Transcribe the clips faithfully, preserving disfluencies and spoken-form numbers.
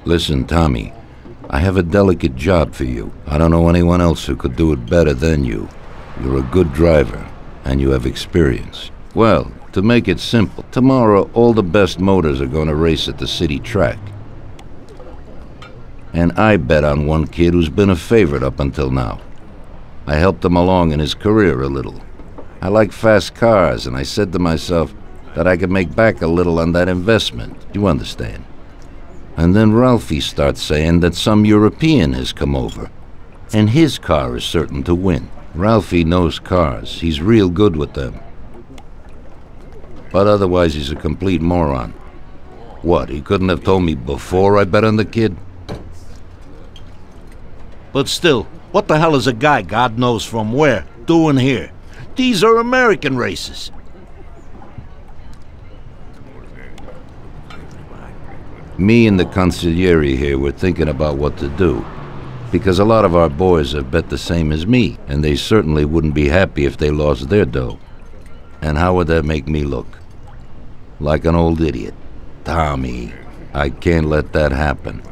Listen, Tommy, I have a delicate job for you. I don't know anyone else who could do it better than you. You're a good driver, and you have experience. Well, to make it simple, tomorrow all the best motors are going to race at the city track. And I bet on one kid who's been a favorite up until now. I helped him along in his career a little. I like fast cars, and I said to myself that I could make back a little on that investment. You understand? And then Ralphie starts saying that some European has come over, and his car is certain to win. Ralphie knows cars. He's real good with them. But otherwise, he's a complete moron. What, he couldn't have told me before I bet on the kid? But still, what the hell is a guy, God knows from where, doing here? These are American races. Me and the consigliere here were thinking about what to do, because a lot of our boys have bet the same as me, and they certainly wouldn't be happy if they lost their dough. And how would that make me look? Like an old idiot. Tommy, I can't let that happen.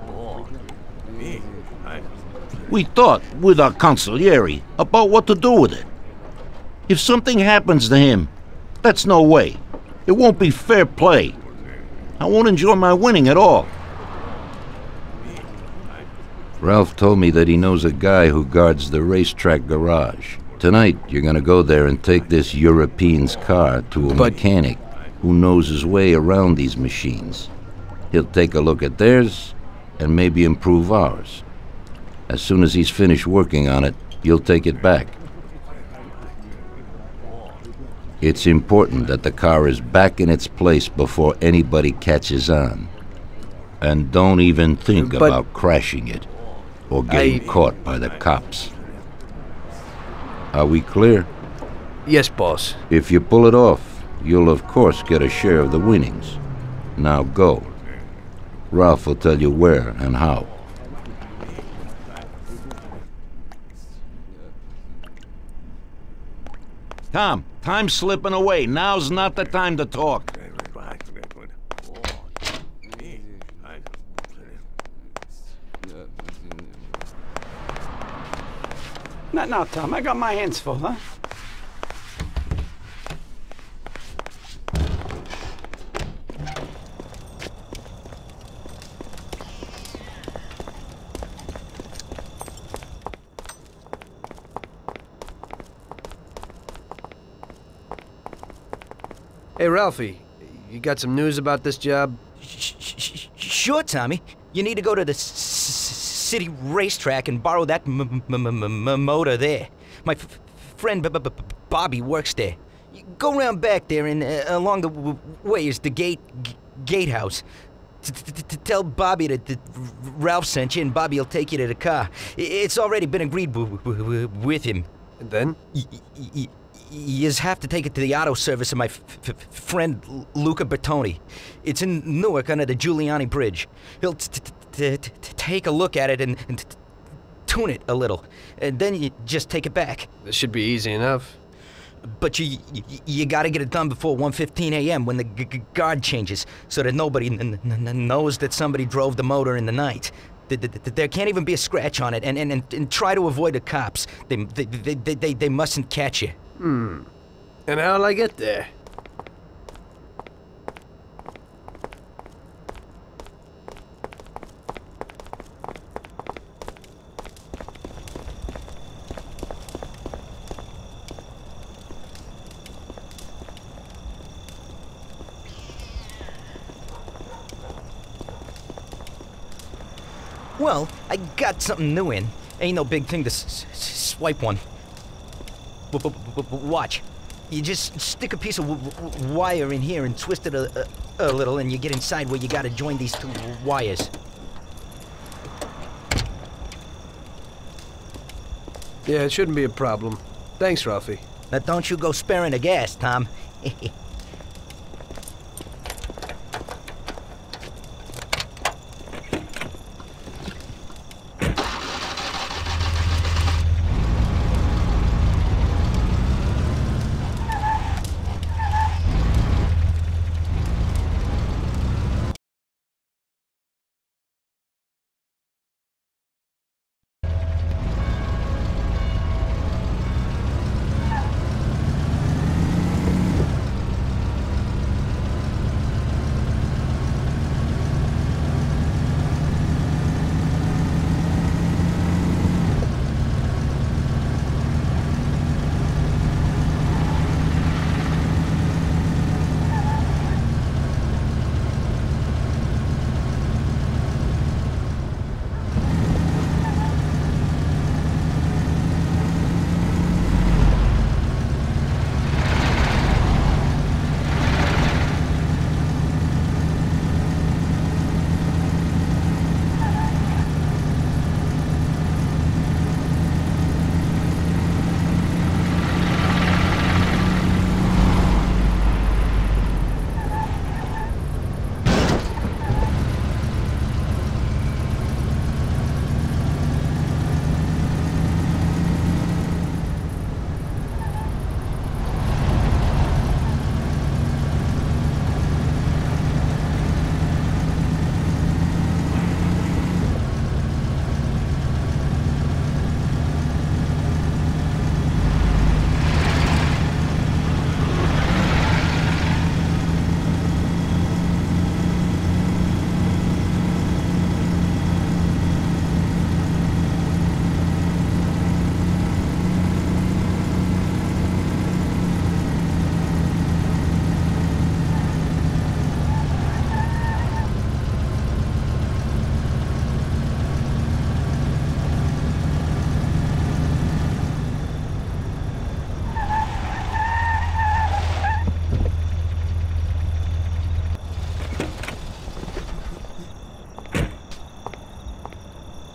We thought, with our consigliere, about what to do with it. If something happens to him, that's no way. It won't be fair play. I won't enjoy my winning at all. Ralph told me that he knows a guy who guards the racetrack garage. Tonight, you're gonna go there and take this European's car to a But mechanic who knows his way around these machines. He'll take a look at theirs and maybe improve ours. As soon as he's finished working on it, you'll take it back. It's important that the car is back in its place before anybody catches on. And don't even think But about crashing it or getting I... caught by the cops. Are we clear? Yes, boss. If you pull it off, you'll of course get a share of the winnings. Now go. Ralph will tell you where and how. Tom, time's slipping away. Now's not the time to talk. Not now, Tom. I got my hands full, huh? Hey, Ralphie, you got some news about this job? Sure, Tommy. You need to go to the s city racetrack and borrow that m m m motor there. My f friend B B Bobby works there. You go round back there, and uh, along the w way is the gate g gatehouse. T -t -t Tell Bobby that, that Ralph sent you, and Bobby will take you to the car. It's already been agreed w w with him. And then? Y y You just have to take it to the auto service of my f f friend Lucas Bertone. It's in Newark under the Giuliani Bridge. He'll t t t t take a look at it and, and t tune it a little, and then you just take it back. This should be easy enough. But you you, you got to get it done before one fifteen a m when the g g guard changes, so that nobody n n knows that somebody drove the motor in the night. Th th th there can't even be a scratch on it, and and, and, and try to avoid the cops. They they, they they they mustn't catch you. Hmm. And how'll I get there? Well, I got something new in. Ain't no big thing to s s swipe one. Watch. You just stick a piece of w w wire in here and twist it a, a, a little, and you get inside where you gotta join these two wires. Yeah, it shouldn't be a problem. Thanks, Ralphie. Now don't you go sparing the gas, Tom.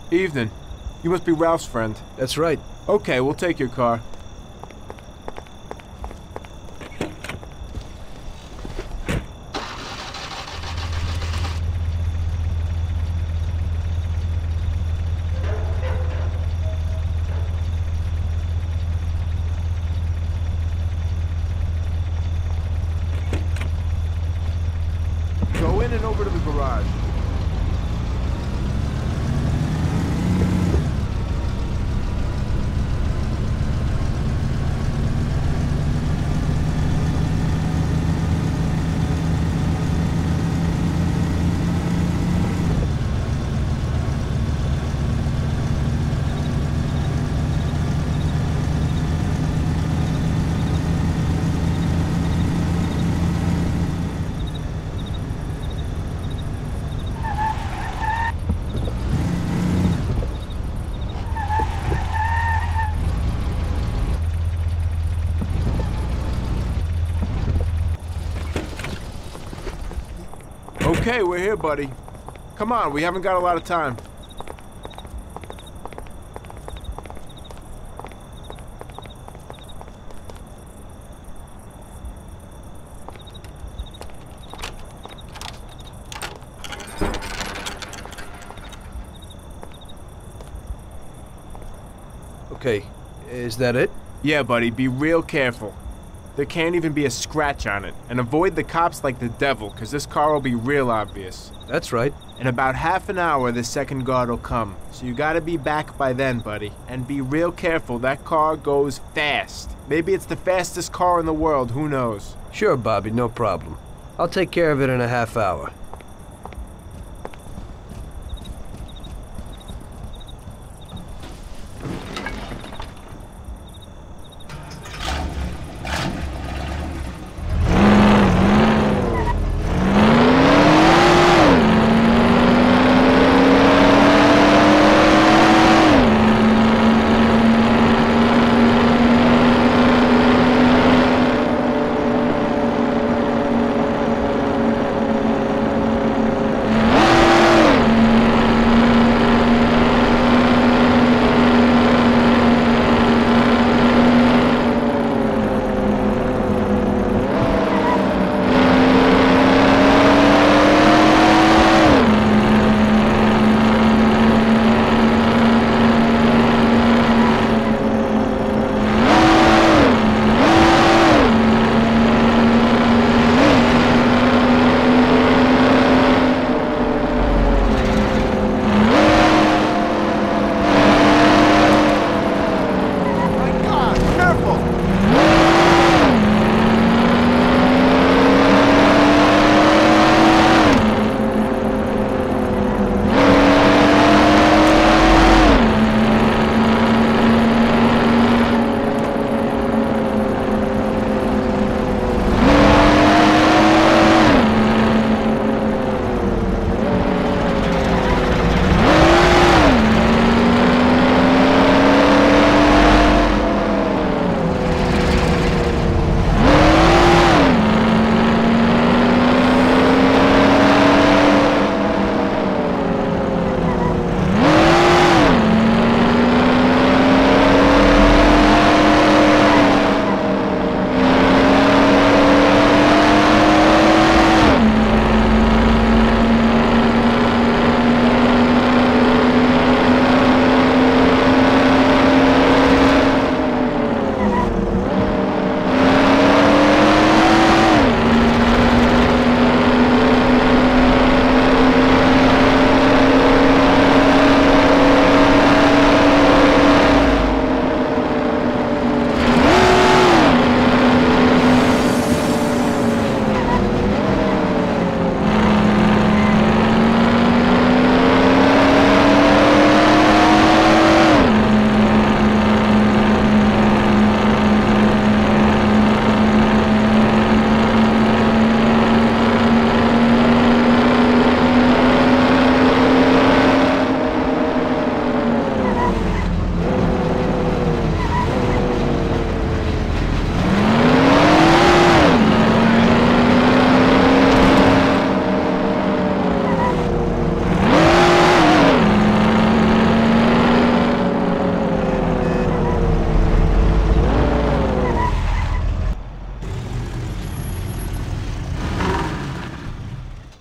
Evening. You must be Ralph's friend. That's right. Okay, we'll take your car. Go in and over to the garage. Okay, we're here, buddy. Come on, we haven't got a lot of time. Okay, is that it? Yeah, buddy, be real careful. There can't even be a scratch on it. And avoid the cops like the devil, because this car will be real obvious. That's right. In about half an hour, the second guard will come. So you gotta be back by then, buddy. And be real careful, that car goes fast. Maybe it's the fastest car in the world, who knows? Sure, Bobby, no problem. I'll take care of it in a half hour.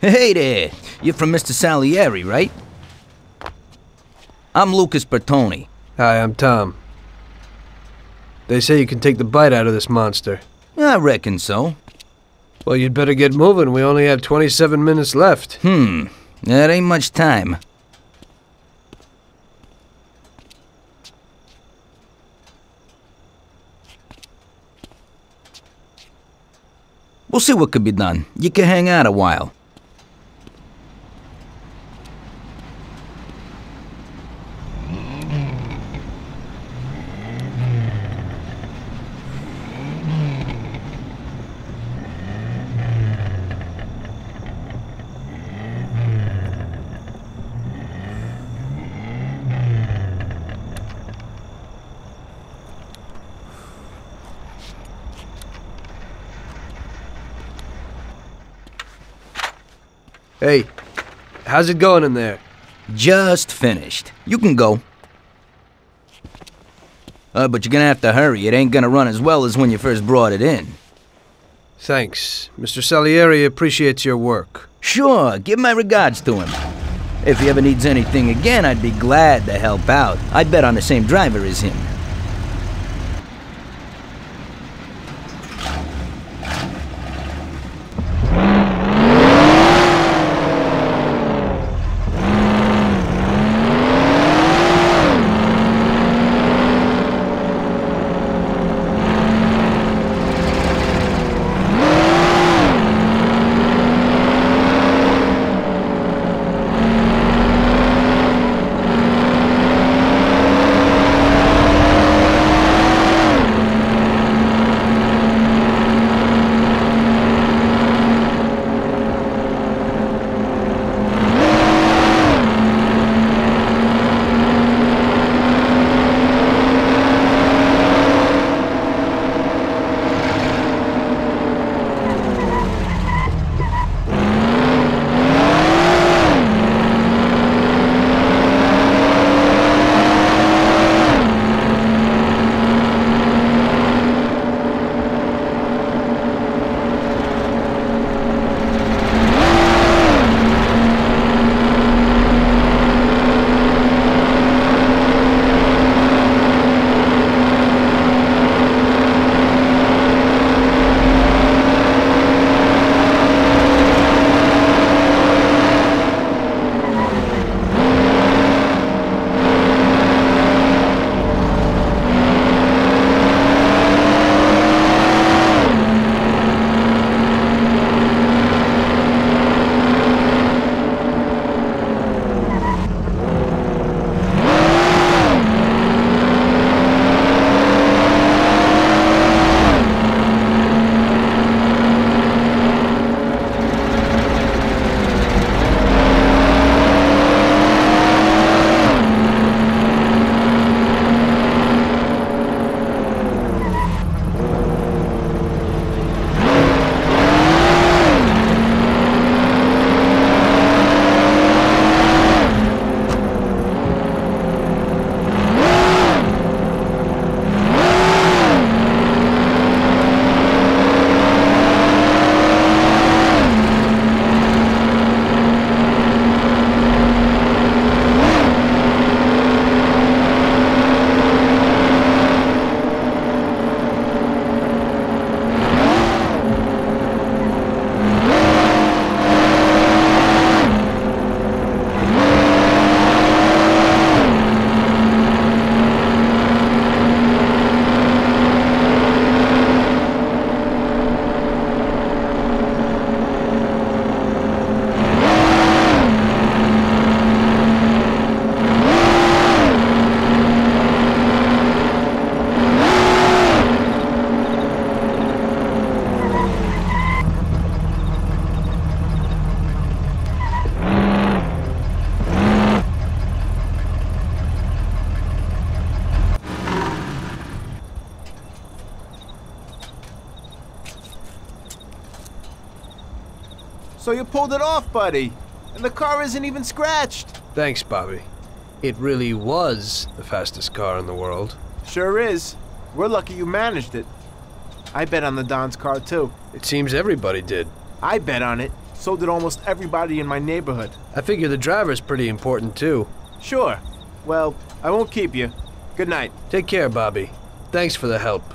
Hey there! You're from Mister Salieri, right? I'm Lucas Bertone. Hi, I'm Tom. They say you can take the bite out of this monster. I reckon so. Well, you'd better get moving. We only have twenty-seven minutes left. Hmm. That ain't much time. We'll see what could be done. You can hang out a while. Hey, how's it going in there? Just finished. You can go. Uh, but you're gonna have to hurry. It ain't gonna run as well as when you first brought it in. Thanks. Mister Salieri appreciates your work. Sure, give my regards to him. If he ever needs anything again, I'd be glad to help out. I bet on the same driver as him. So you pulled it off, buddy. And the car isn't even scratched. Thanks, Bobby. It really was the fastest car in the world. Sure is. We're lucky you managed it. I bet on the Don's car, too. It seems everybody did. I bet on it. So did almost everybody in my neighborhood. I figure the driver's pretty important, too. Sure. Well, I won't keep you. Good night. Take care, Bobby. Thanks for the help.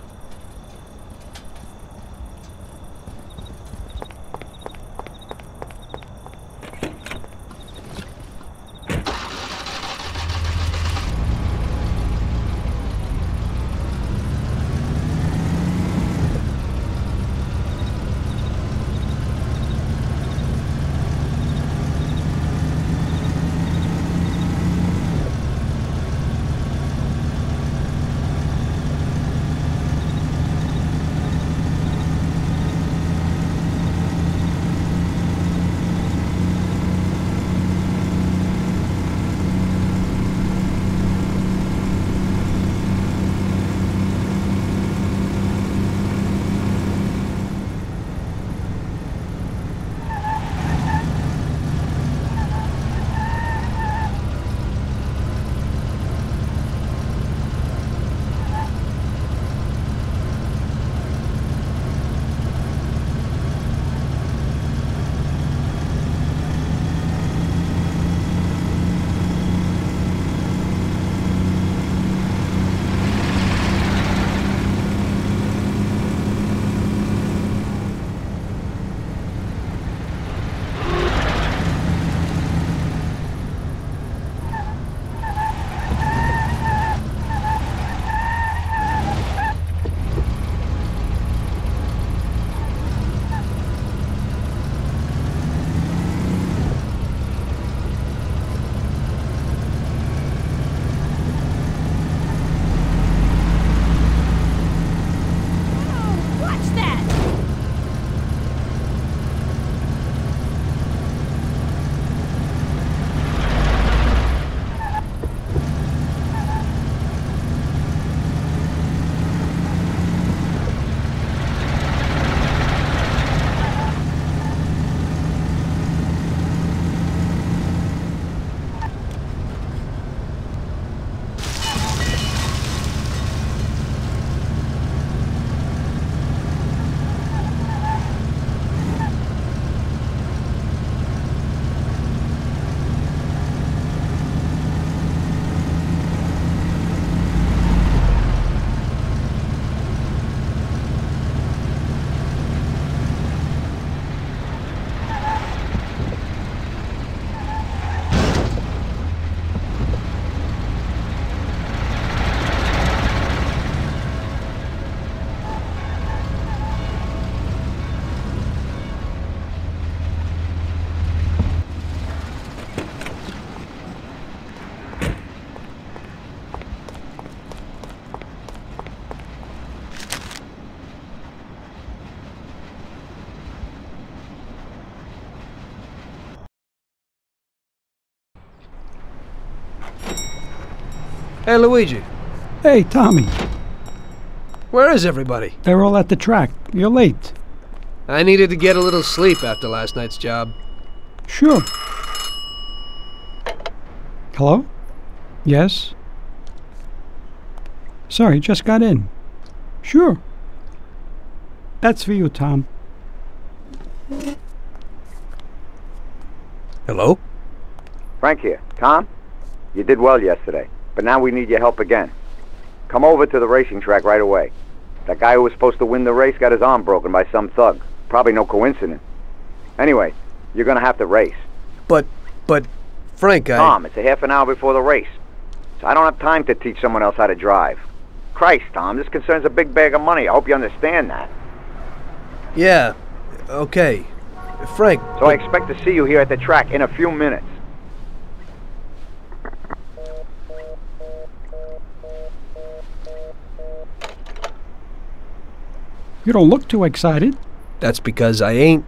Hey, Luigi. Hey, Tommy. Where is everybody? They're all at the track. You're late. I needed to get a little sleep after last night's job. Sure. Hello? Yes? Sorry, just got in. Sure. That's for you, Tom. Hello? Frank here. Tom? You did well yesterday, but now we need your help again. Come over to the racing track right away. That guy who was supposed to win the race got his arm broken by some thug. Probably no coincidence. Anyway, you're gonna have to race. But, but, Frank, I... Tom, it's a half an hour before the race. So I don't have time to teach someone else how to drive. Christ, Tom, this concerns a big bag of money. I hope you understand that. Yeah, okay. Frank... So I expect to see you here at the track in a few minutes. You don't look too excited. That's because I ain't.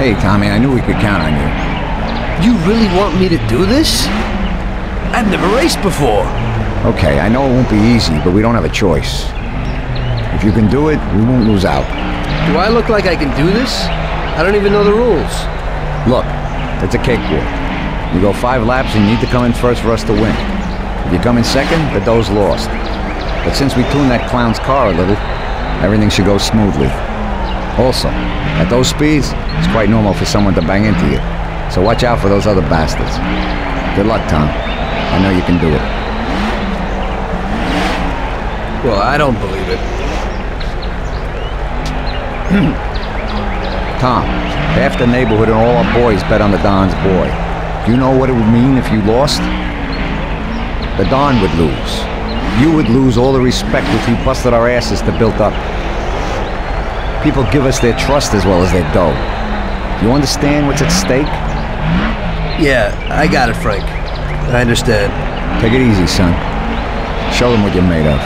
Hey, Tommy, I knew we could count on you. You really want me to do this? I've never raced before. Okay, I know it won't be easy, but we don't have a choice. If you can do it, we won't lose out. Do I look like I can do this? I don't even know the rules. Look, it's a cakewalk. You go five laps and you need to come in first for us to win. If you come in second, the dough's lost. But since we tuned that clown's car a little, everything should go smoothly. Also, at those speeds, it's quite normal for someone to bang into you. So watch out for those other bastards. Good luck, Tom. I know you can do it. Well, I don't believe it. Tom, half the neighborhood and all our boys bet on the Don's boy. Do you know what it would mean if you lost? The Don would lose. You would lose all the respect which we busted our asses to build up. People give us their trust as well as their dough. Do you understand what's at stake? Yeah, I got it, Frank. I understand. Take it easy, son. Show them what you're made of.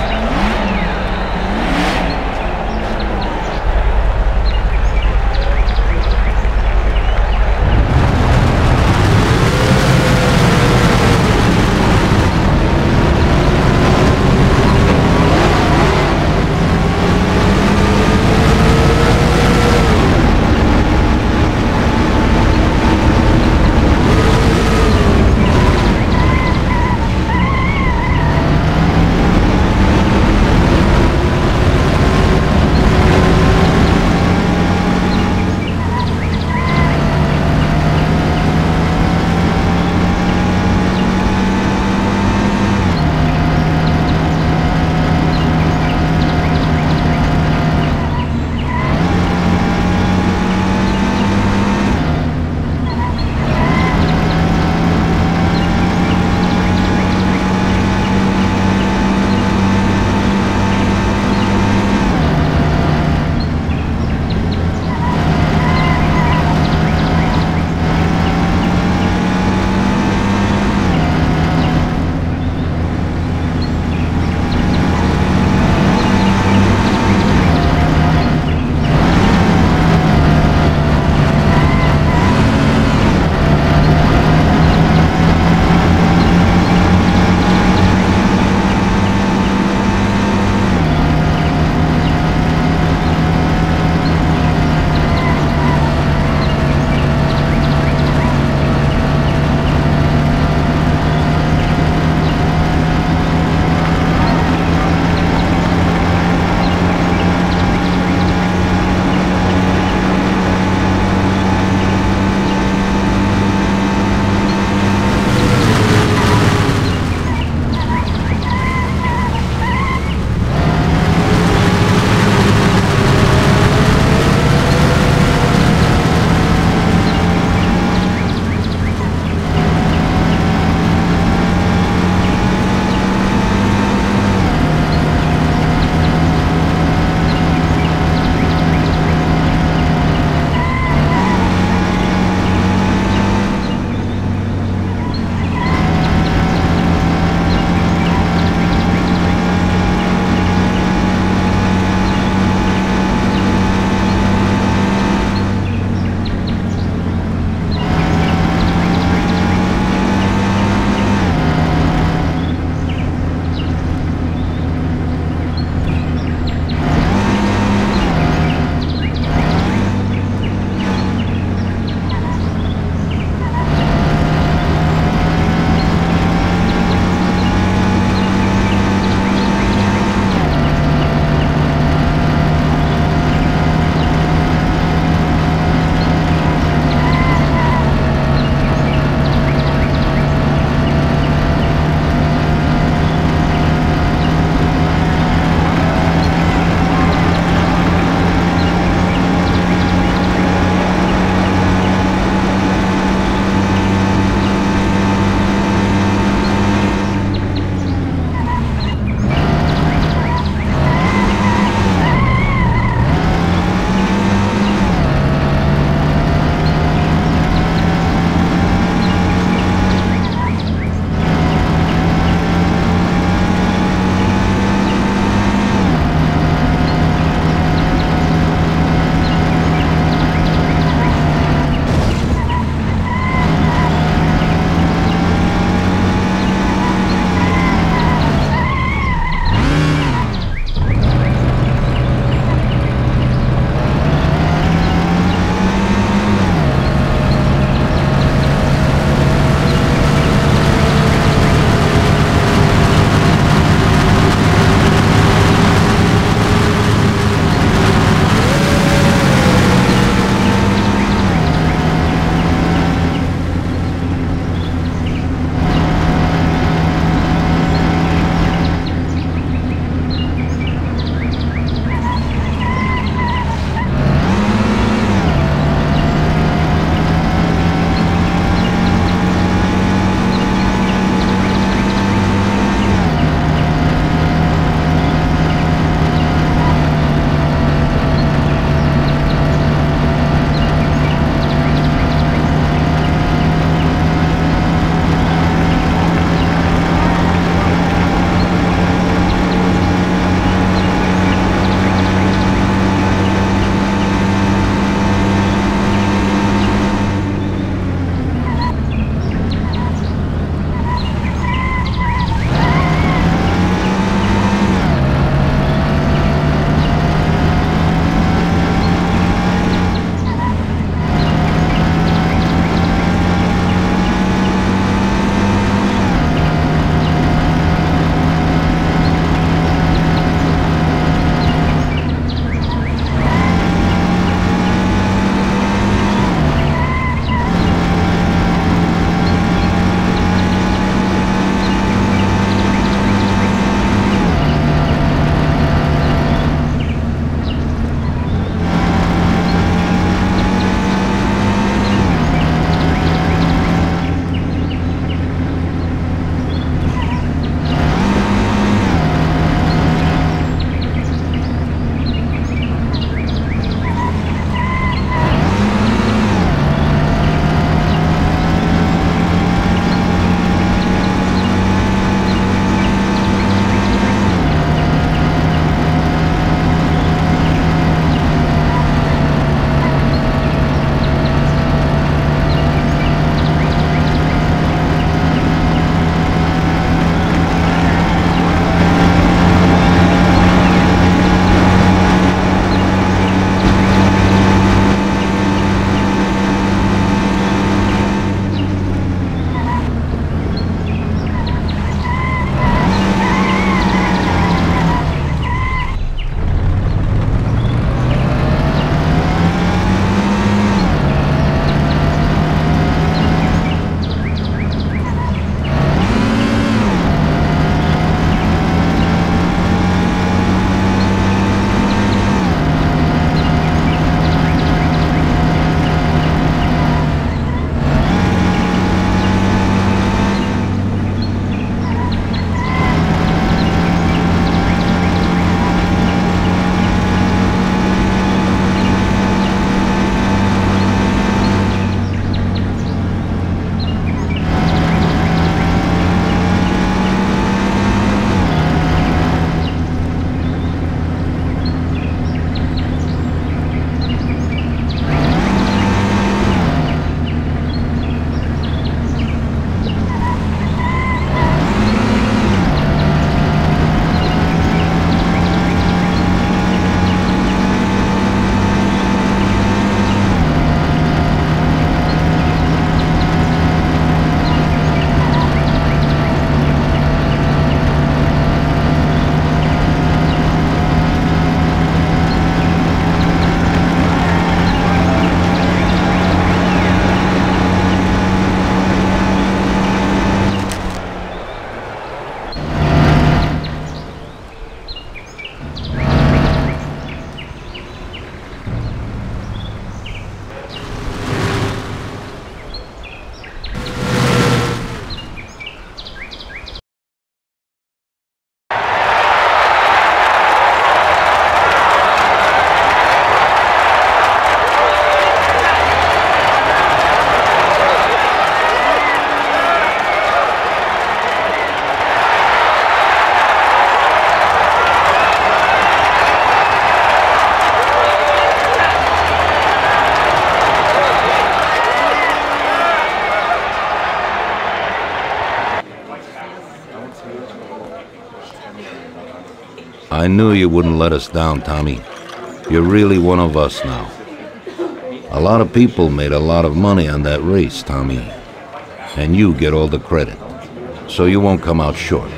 I knew you wouldn't let us down, Tommy. You're really one of us now. A lot of people made a lot of money on that race, Tommy. And you get all the credit. So you won't come out short.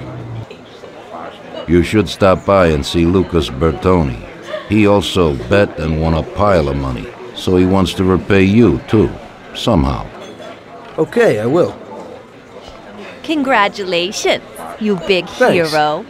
You should stop by and see Lucas Bertone. He also bet and won a pile of money. So he wants to repay you, too. Somehow. Okay, I will. Congratulations, you big Thanks. hero.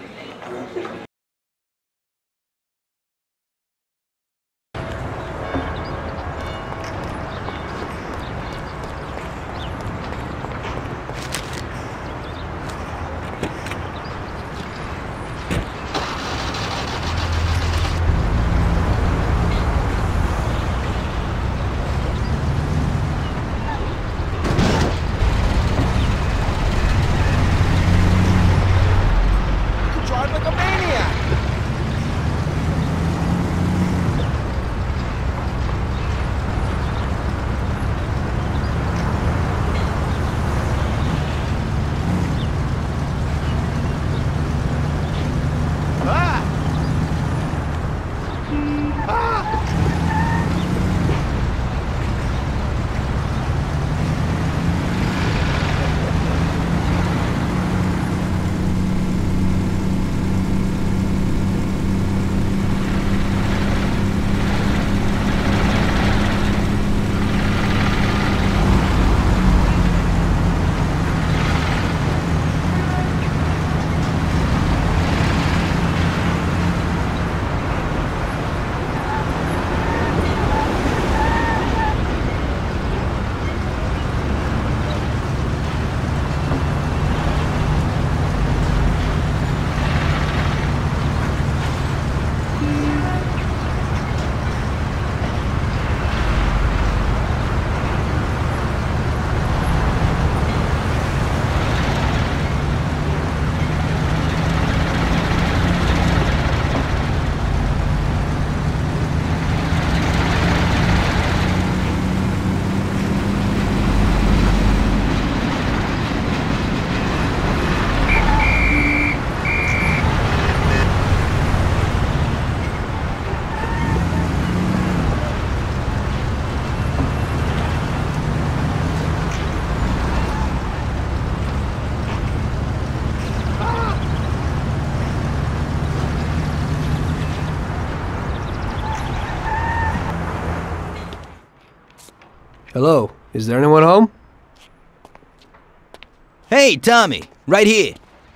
Hello, is there anyone home? Hey, Tommy, right here.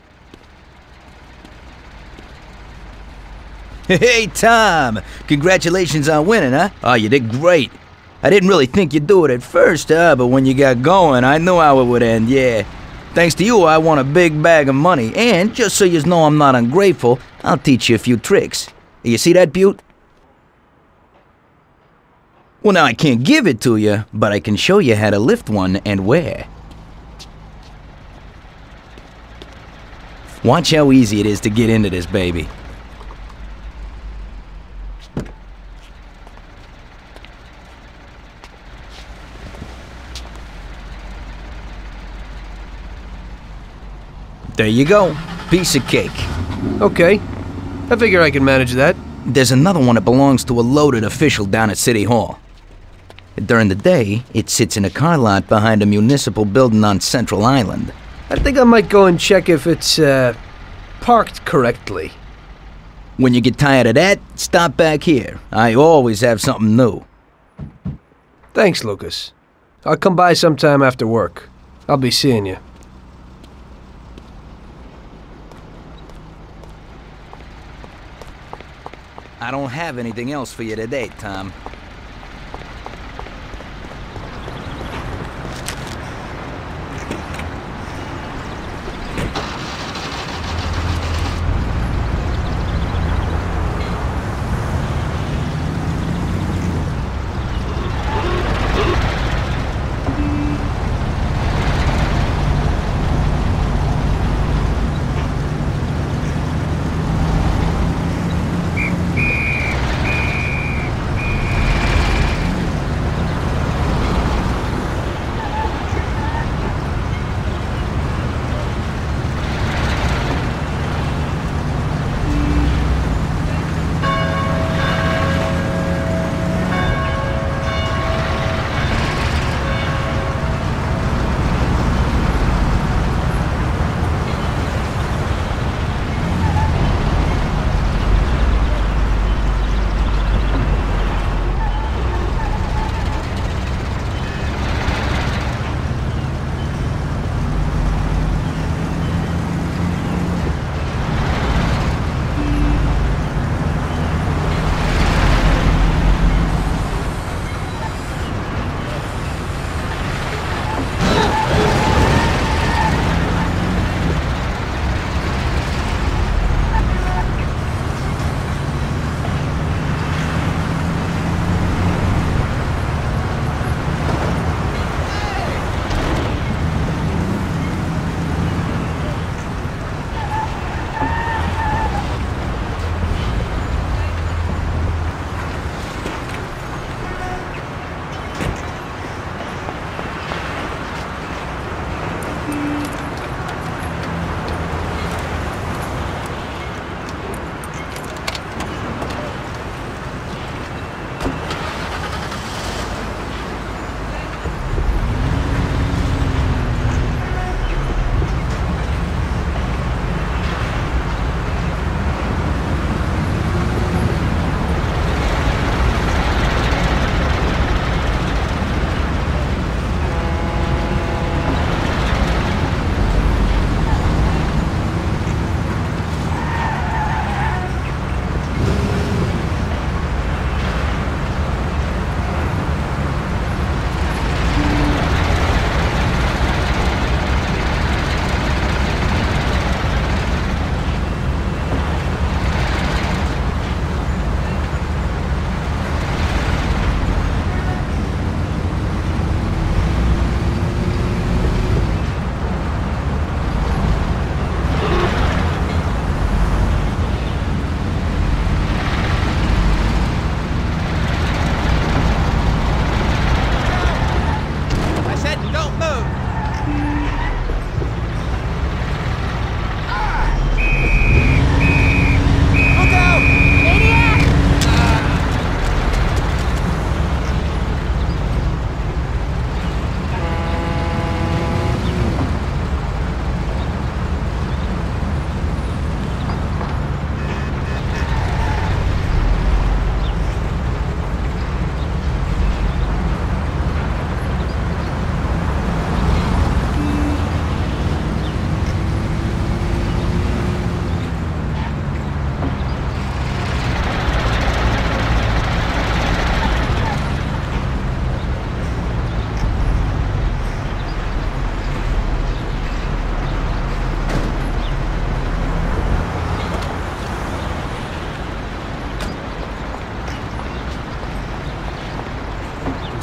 Hey, Tom, congratulations on winning, huh? Oh, you did great. I didn't really think you'd do it at first, huh? But when you got going, I knew how it would end, yeah. Thanks to you, I won a big bag of money, and just so you know I'm not ungrateful, I'll teach you a few tricks. You see that, Butte? Well, now I can't give it to you, but I can show you how to lift one and where. Watch how easy it is to get into this baby. There you go. Piece of cake. Okay. I figure I can manage that. There's another one that belongs to a loaded official down at City Hall. During the day, it sits in a car lot behind a municipal building on Central Island. I think I might go and check if it's, uh, parked correctly. When you get tired of that, stop back here. I always have something new. Thanks, Lucas. I'll come by sometime after work. I'll be seeing you. I don't have anything else for you today, Tom.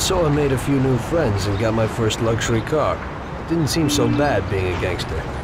so I made a few new friends and got my first luxury car. Didn't seem so bad being a gangster.